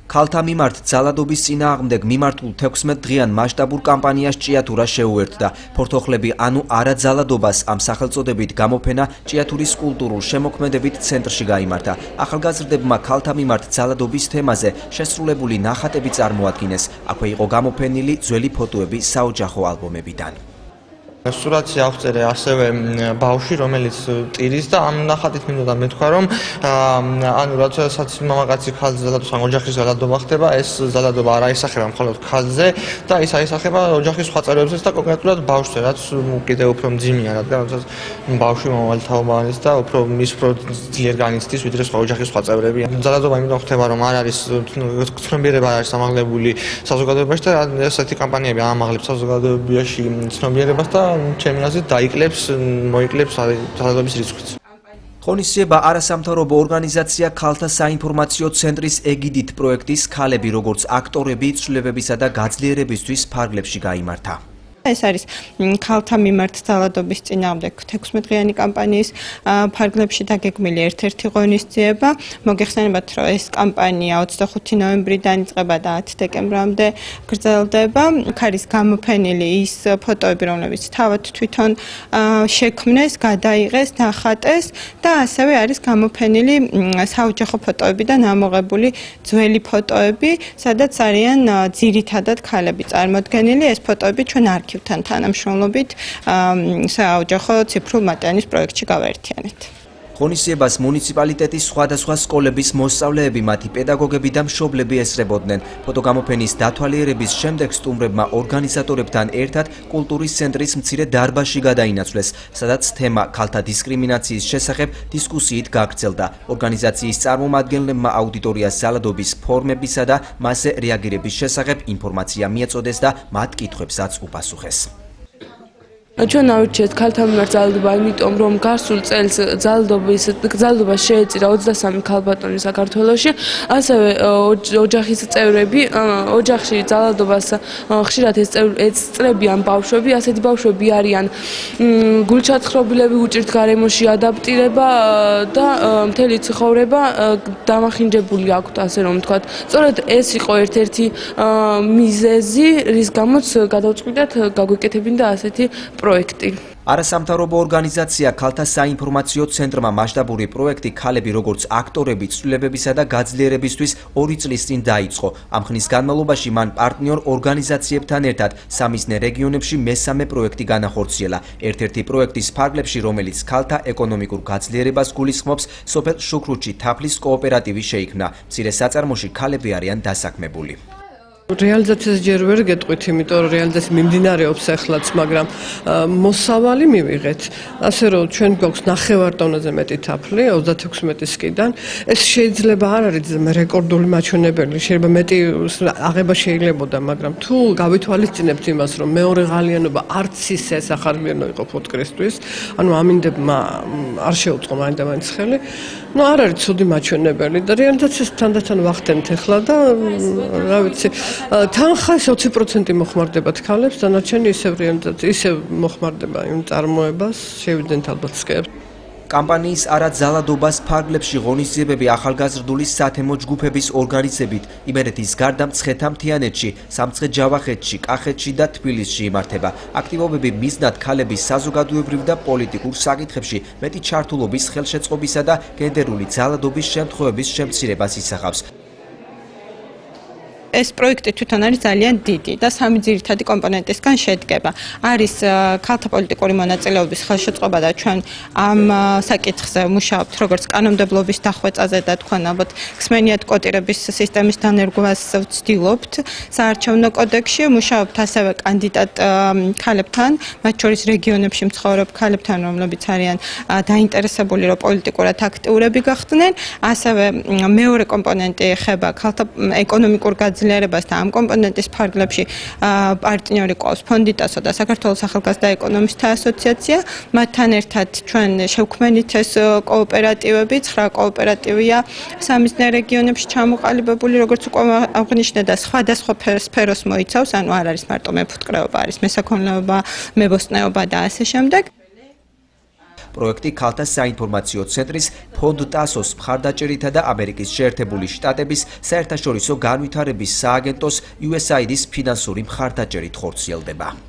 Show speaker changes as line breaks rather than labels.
ქალთა მიმართ ძალადობის წინააღმდეგ მიმართულ 16 დღიან მასშტაბურ კამპანიას ჭიათურა შეუერთდა. ფორთოხლები ანუ არაძალადობას ამ სახელწოდებით გამოფენა ჭიათურის კულტურულ შემოქმედებით ცენტრში გაიმართა. ახალგაზრდებმა ქალთა მიმართ ძალადობის თემაზე შესრულებული ნახატები წარმოადგინეს. აქვე იყო გამოფენილი ძველი ფოტოები საოჯახო ალბომებიდან.
სურათი აღწერე ასევე ბავშვი, რომელიც ტირის და ამ ნახატით მინდოდა მეთქვა, რომ ანუ როდესაც მამაკაცი ქალზე ზალადობს, ან ოჯახის ზალადობა ხდება, ეს ზალადობა არ აისახება მხოლოდ ქალზე და ის აისახება ოჯახის სხვა წევრებზეც და კონკრეტულად ბავშვზე, რაც კიდევ უფრო მძიმეა, რადგან როდესაც ბავშვი მომავალი თაობანის და მის უფრო ძლიერ განიცდის, ვიდრე სხვა ოჯახის სხვა წევრები. ზალადობა იმიტომ ხდება, რომ არ არის ცნობიერება არ არის ამაღლებული საზოგადოებაში და ესეთი კამპანიები ამაღლებს საზოგადოებაში ცნობიერებას და ჩემი აზრით დაიკლებს, მოიკლებს ძალადობის რისკს.
ღონისძიება არასამთავრობო ორგანიზაცია ქალთა საინფორმაციო ცენტრის ეგიდით პროექტის ქალები როგორც აქტორები ცვლილებებისა და გაძლიერებისთვის ფარგლებში გაიმართა.
ეს არის ქალთა მიმართ ძალადობის წინააღმდეგ 16 დღიანი კამპანიის ფარგლებში დაგეგმილი ერთ-ერთი ღონისძიება. მოგეხსენებათ, რომ ეს კამპანია 25 ნოემბრიდან იწყება და 10 დეკემბრამდე გრძელდება. არის გამოფენილი ის ფოტოები, რომლებიც თავად თვითონ შექმნეს, გადაიღეს, ნახატეს და ასევე არის გამოფენილი საოჯახო ფოტოები და ამოღებული ძველი ფოტოები, სადაც არიან ძირითადად ქალები წარმოდგენილი. ეს ფოტოები ჩვენ არქივ თანამშრომლობით საოჯახო ციფრულ მატიანის პროექტში გავაერთიანეთ.
ღონისძიებას მუნიციპალიტეტის სხვადასხვა სკოლების მოსწავლეები, მათი პედაგოგები და მშობლები ესწრებოდნენ. ფოტოგამოფენის დათვალიერების შემდეგ სტუმრებმა ორგანიზატორებთან ერთად კულტურის ცენტრის მცირე დარბაზში გადაინაცვლეს, სადაც თემა ქალთა დისკრიმინაციის შესახებ დისკუსიით გაგრძელდა. ორგანიზაციის წარმომადგენლებმა აუდიტორიას ძალადობის ფორმებისა და მასზე რეაგირების შესახებ ინფორმაცია მიეწოდეს და მათ კითხვებსაც უპასუხეს.
ჩვენ ავირჩიეთ ქალთა მიმართ ძალადობა, იმიტომ რომ გასულ წელს ძალადობა შეეწირა 23 ქალბატონი საქართველოში, ასევე ოჯახის წევრები, ოჯახში ძალადობას ხშირად ეწწრებიან ბავშვები, ასეთი ბავშვები არიან გულჩათხრობილები, უჭირთ გარემოში ადაპტირება და მთელი ცხოვრება დამახინჯებული აქვთ, ასე რომ ვთქვათ. სწორედ ეს იყო ერთ-ერთი მიზეზი, რის გამოც გადავწყვიტეთ გაგვეკეთებინა ასეთი პროექტი.
არასამთავრობო ორგანიზაცია ქალთა საინფორმაციო ცენტრმა მასშტაბური პროექტი ქალები როგორც აქტორები ცვლილებებისა და გაძლიერებისთვის 2 წლის წინ დაიწყო. ამ ხნის განმავლობაში მან პარტნიორ ორგანიზაციებთან ერთად სამიზნე რეგიონებში მესამე პროექტი განახორციელა. ერთ-ერთი პროექტის ფარგლებში, რომელიც ქალთა ეკონომიკურ გაძლიერებას გულისხმობს, სოფელ შუქრუთში თაფლის კოოპერატივი შეიქმნა. მცირე საწარმოში ქალები არიან დასაქმებული.
რეალიზაციას ჯერ ვერ გეტყვით, იმიტომ რომ რეალიზაცია მიმდინარეობს ახლაც, მაგრამ მოსავალი მივიღეთ. ასე რომ ჩვენ გვაქვს 9 ტონაზე მეტი თაფლი 36-ისკიდან. ეს შეიძლება არ არის რეკორდული მაჩვენებელი, შეიძლება მეტი აღება შეიძლებოდა, მაგრამ თუ გავითვალისწინებთ იმას, რომ მეორე ღალიანობა არც ისე სახარბიელო იყო ფუტკრისთვის, ანუ ამინდებმა არ შეუწყო მაინდამაინც ხელი, ნუ არ არის ცუდი მაჩვენებელი და რეალიზაციას თანდათან ვახდენთ ახლა და რა ვიცი თანხა 20% მოხმარდებათ ქალებს, დანარჩენი ისევ მოხმარდება იმ წარმოებას, შევიდნენ ალბათ სკეპს.
კამპანიის არაძალადობას ფარგლებში ღონისძიებები ახალგაზრდული სათემო ჯგუფების ორგანიზებით იმერეთის გარდა მცხეთა-მთიანეთში, სამცხე-ჯავახეთში, კახეთში და თბილისში იმართება. აქტივობები მიზნად ქალების საზოგადოებრივ და პოლიტიკურ საკითხებში მეტი ჩართულობის ხელშეწყობისა და გენდერული ძალადობის შემთხვევების შემცირებას ისახავს.
ეს პროექტი თვითონ არის ძალიან დიდი და 3 ძირითადი კომპონენტისგან შედგება. არის ქალთა პოლიტიკური მონაწილეობის ხელშეწყობა და ჩვენ ამ საკითხზე მუშაობთ როგორც კანონმდებლობის დახვეწაზე და თქვენ ალბათ ხსმენიათ კოტირების სისტემის დანერგვას ვცდილობთ. საარჩევნო კოდექსში მუშაობთ ასევე კანდიდატ ქალებთან, მათ შორის რეგიონებში მცხოვრებ ქალებთან, რომლებიც არიან დაინტერესებული რომ პოლიტიკურად აქტიურები გახდნენ. ასევე მეორე კომპონენტი ეხება ქალთა ეკონომიკურ გაძლიერებას და ამ კომპონენტის ფარგლებში პარტნიორი ყავს ფონდიტასო და საქართველოს ახალგაზრდა ეკონომისტთა ასოციაცია. მათთან ერთად ჩვენ შევქმნით ეს კოოპერატივები, 9 კოოპერატივია სამიზნე რეგიონებში ჩამოყალიბებული, როგორც უკვე აღნიშნე და სხვადასხვა სფეროს მოიცავს, ანუ არ არის მარტო მეფუტკრეობა, არის მესაქონლეობა, მებოსტნეობა და ასე შემდეგ.
პროექტი ქალთა საინფორმაციო ცენტრის ფონდ TASO-ს მხარდაჭერითა და ამერიკის შეერთებული შტატების საერთაშორისო განვითარების სააგენტოს USAID-ის ფინანსური მხარდაჭერით ხორციელდება.